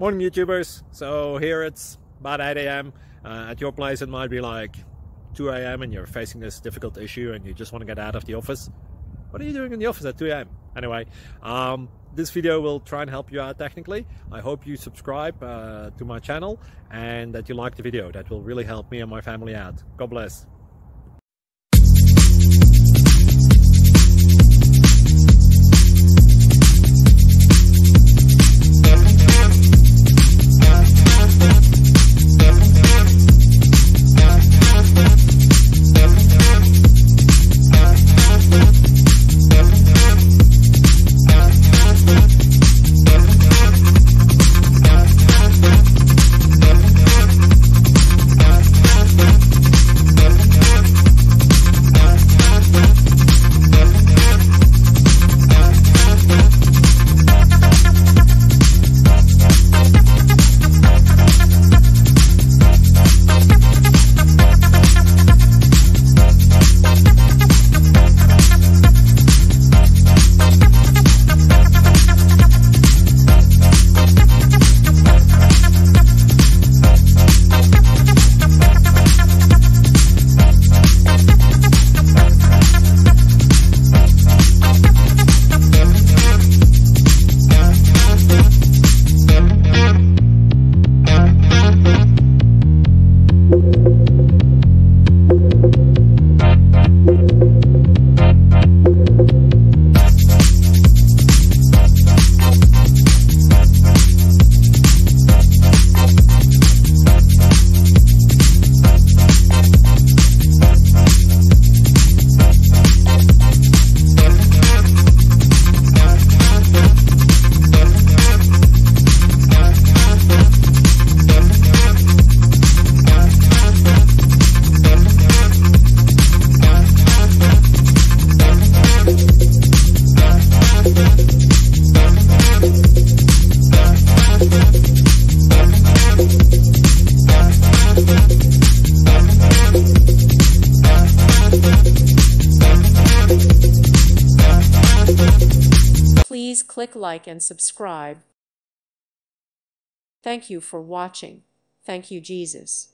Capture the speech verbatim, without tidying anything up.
Morning YouTubers. So here it's about eight A M Uh, at your place it might be like two A M and you're facing this difficult issue and you just want to get out of the office. What are you doing in the office at two A M? Anyway, um, this video will try and help you out technically. I hope you subscribe uh, to my channel and that you like the video. That will really help me and my family out. God bless. Please click like and subscribe. Thank you for watching. Thank you, Jesus.